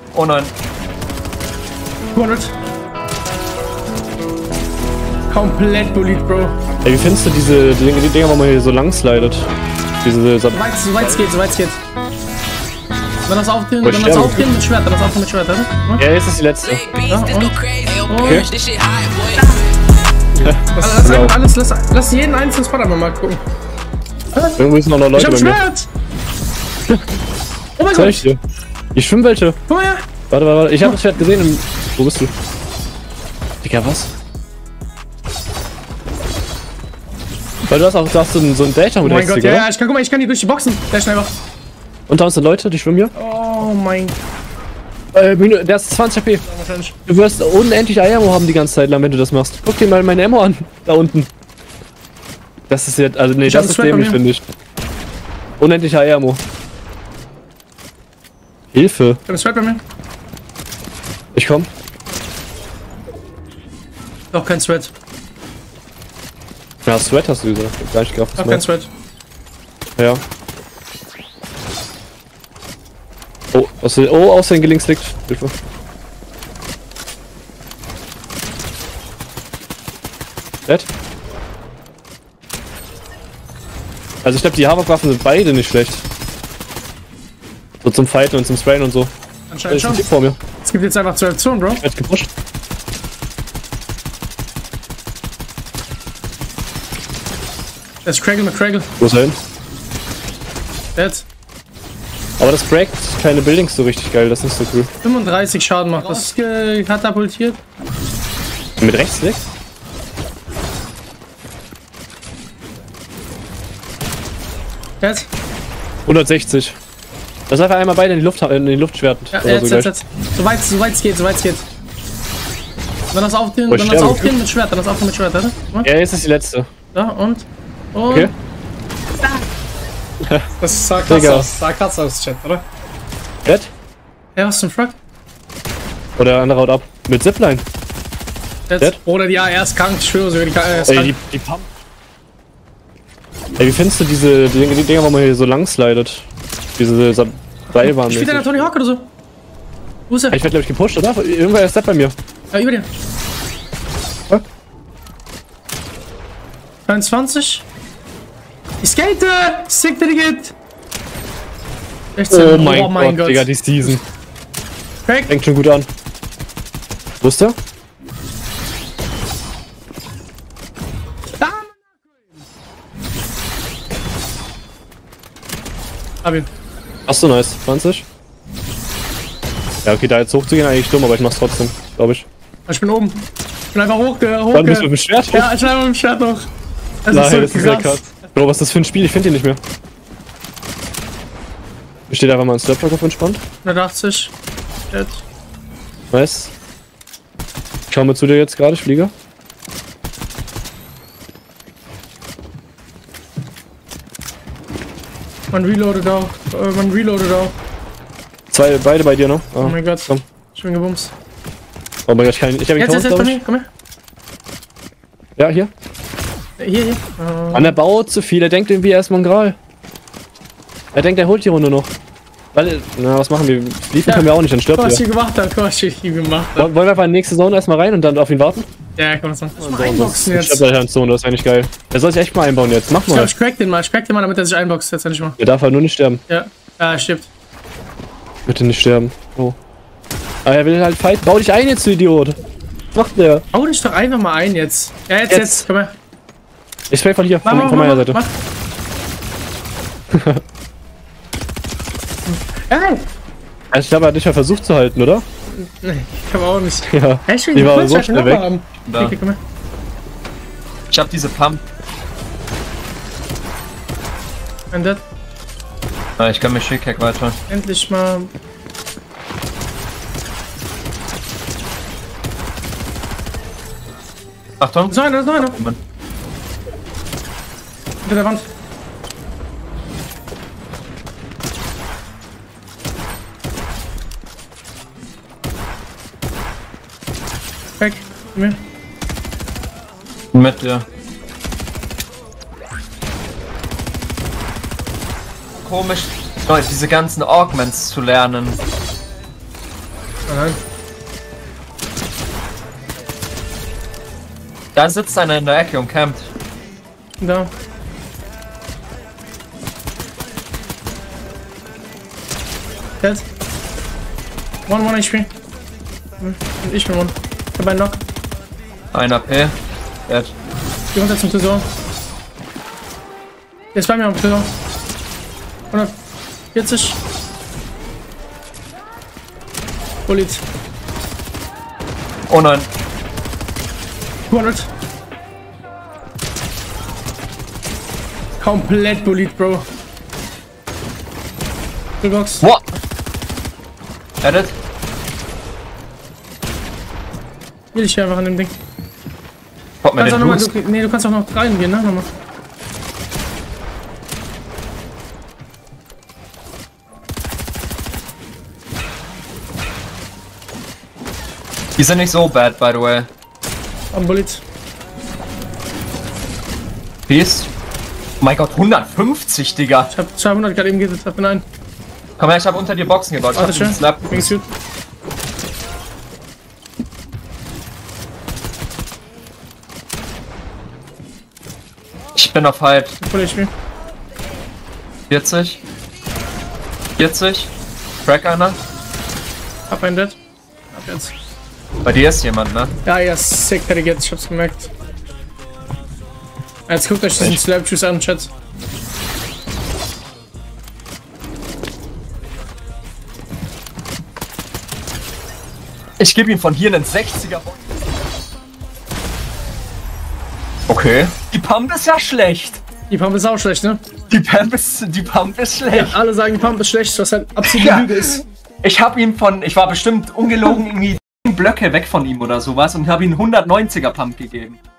Oh nein. 200. Komplett bullied, Bro. Ey, wie findest du die Dinger, wo man hier so lang slidet? So weit es geht, so weit es geht. Dann das aufdrehen, mit Schwert, dann das aufdrehen mit Schwert, oder? Ja, jetzt ist die letzte. Ja, und? Okay. Lass jeden einzelnen Spot einmal mal gucken. Irgendwo sind noch Leute ich hab bei mir. Schwert! Oh mein Zeig Gott! ich dir. Ich schwimme welche. Komm mal her! Warte. Ich hab das Schwert gesehen. Wo bist du? Digga, was? Weil du hast auch so ein Data mit Oh mein Gott, ja, ich kann die durch die Boxen. Sehr schnell. Und da sind Leute, die schwimmen hier. Oh mein Gott. Der ist 20 HP. Du wirst unendlich Ammo haben die ganze Zeit lang, wenn du das machst. Guck dir mal meine Ammo an. Da unten. Das ist jetzt, also nee, das ist dämlich, finde ich. Unendlich Ammo. Hilfe. Ich hab das Schwert bei mir. Ich komm. Doch kein Thread. Ja, Sweat hast du gesagt. Gar nicht gerafft. Doch kein Thread. Ja. Oh, außerdem gelinks liegt. Hilfe. Dead. Also ich glaube, die Havok-Waffen sind beide nicht schlecht. So zum Fighten und zum Sprayen und so. Anscheinend schon. Vor mir. Es gibt jetzt einfach 12 Zonen, Bro. Ich werd gepusht. Das ist Craggle mit Craggle. Wo ist er hin? Dead. Aber das breakt keine Buildings so richtig geil, das ist nicht so cool. 35 Schaden macht das. Katapultiert. Mit Rechtsklick? Jetzt. 160. Das ist einfach einmal beide in die Luft schwerten. Ja, jetzt. So weit es geht. Dann das aufdrehen, mit Schwert, oder? Ja, jetzt ist die letzte. Ja, und? Okay. Das sah krass aus, Chat, oder? Dead? Ja, was zum Frag? Oder der andere haut ab. Mit Zipline. Dead? Oder die AR ist krank, ich schwöre sogar, Ey, die Pump. Ey, wie findest du die Dinger, wo man hier so lang slidet? Diese Seilbahn. Spielt der da Tony Hawk oder so? Wo ist er? Ich werd glaube ich gepusht, oder? Irgendwer ist bei mir. Ja, über dir. Was? 23. Ich skate! Sick, der geht! 16. Oh mein Gott, Digga, die Season. Craig. Fängt schon gut an. Wo ist der? Hab ihn. Achso, nice. 20. Ja, okay, da jetzt hochzugehen eigentlich dumm, aber ich mach's trotzdem, glaube ich. Ich bin oben. Ich bin einfach hoch. Dann bist du mit dem Schwert hoch? Ja, ich bin einfach mit dem Schwert hoch. Das ist sehr krass. Bro, was ist das für ein Spiel? Ich finde ihn nicht mehr. Hier steht einfach mal ein Slapshot auf entspannt. 180. Dead. Nice. Ich schau mal zu dir jetzt gerade, ich fliege. Man reloadet auch. Beide bei dir noch. Oh mein Gott. Komm. Ich bin gebumst. Oh mein Gott, ich hab ihn Jetzt bei mir, komm her. Ja, hier. Hier. Mann, er baut zu viel, er denkt irgendwie erstmal ein Gral. Er denkt, er holt die Runde noch. Weil, na, was machen wir? Liefen können wir auch nicht, dann stirbt er. Was ich gemacht habe. Wollen wir einfach in die nächste Zone erstmal rein und dann auf ihn warten? Ja, komm, das mal einboxen jetzt. Ich hab da Zone, das ist eigentlich geil. Er soll sich echt mal einbauen jetzt, mach mal. Ich crack den mal, damit er sich einboxt, jetzt endlich mal. Er darf halt nur nicht sterben. Ja, er stirbt. Bitte nicht sterben. Oh. Aber er will halt fight. Bau dich ein jetzt, du Idiot. Was macht der? Bau dich doch einfach mal ein jetzt. Ja, jetzt. Komm her. Ich spray von hier, von meiner Seite. Hey! Also ich glaube, er hat dich ja versucht zu halten, oder? Nee, ich glaube auch nicht. Ja. Hey, ich will die war so schnell weg. Okay, komm her. Ich hab diese Pump. And that. Ich kann mit Schickhack weiter. Endlich mal. Achtung. So einer. Hinter der Wand. Weg. Mir. Mit dir. Komisch, Leute, diese ganzen Augments zu lernen. Nein. Da sitzt einer in der Ecke und campt. Da. Dead. One HP. Und ich bin one. Ich hab einen Knock. 1 AP. Dead. Geh runter zum Tresor. Der ist bei mir am Tresor. 140. Bullet. Oh nein. 200. Komplett Bullet, Bro. Box. What? Edit. Will ich hier einfach an dem Ding. Kommt mir Kannst auch den noch mal, Boost. du kannst auch noch reingehen, ne? Nochmal. Die sind nicht so bad, by the way. Am Bullet. Peace. Oh mein Gott, 150, Digga. Ich hab 200 gerade eben gesetzt, hab nein. Komm her, ich hab unter dir Boxen gebaut. Ich Warte hab schön. den Slap. Mir geht's gut. Ich bin auf Hype. Voll HP. 40. 40. Crack einer. Hab einen Dead. Ab jetzt. Bei dir ist jemand, ne? Ja, ja, sick, hätte ich jetzt, ich hab's gemerkt. Jetzt guckt euch diesen Slap Juice an, Chat. Ich gebe ihm von hier einen 60er. Okay. Die Pump ist ja schlecht. Die Pump ist auch schlecht, ne? Die Pump ist schlecht. Alle sagen, die Pump ist schlecht, was halt absolute Ja. Lüge ist. Ich war bestimmt ungelogen irgendwie 10 Blöcke weg von ihm oder sowas und habe ihm 190er Pump gegeben.